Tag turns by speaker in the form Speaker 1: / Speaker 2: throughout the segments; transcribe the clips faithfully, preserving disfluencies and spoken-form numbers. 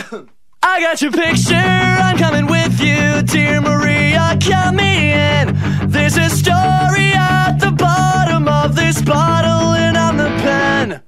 Speaker 1: I got your picture, I'm coming with you, dear Maria, count me in. There's a story at the bottom of this bottle, and I'm the pen.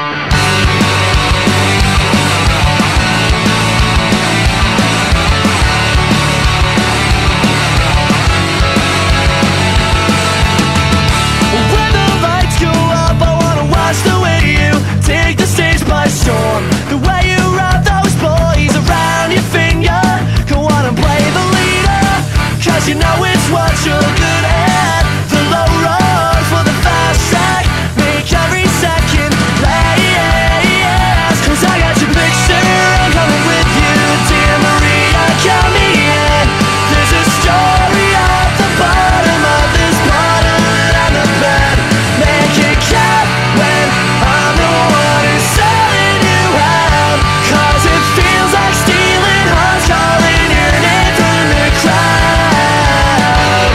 Speaker 1: When the lights go up, I wanna watch the way you take the stage by storm. The way you wrap those boys around your finger. Go on and play the leader, cause you know it's what you're good at. The low road for the fast track, make every second last. Cause I got your picture, I'm coming with you, dear Maria, count me in. There's a story at the bottom of this bottle, and I'm the pen. Make it count when I'm the one who's selling you out. Cause it feels like stealing hearts, calling your name from the crowd.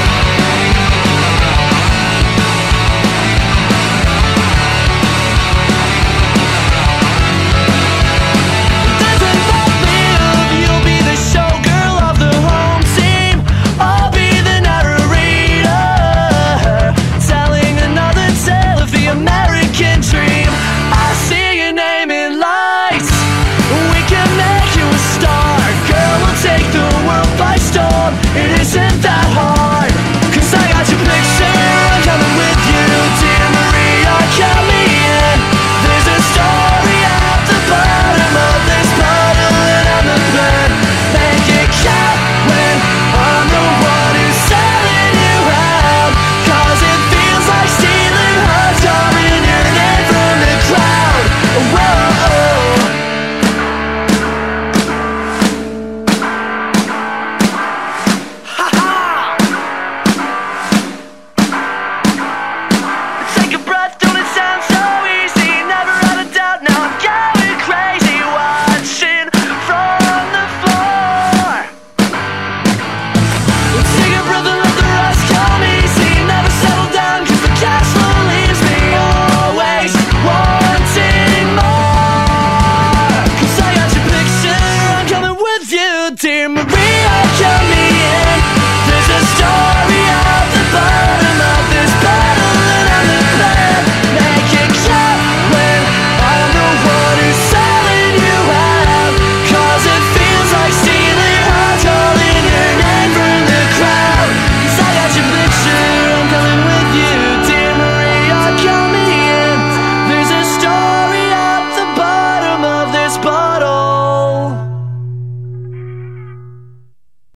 Speaker 1: Doesn't fulfill, you'll be the showgirl of the home team. I'll be the narrator, telling another tale of the American dream. I see your name in lights, we can make you a star. Girl, we'll take the world by storm. It isn't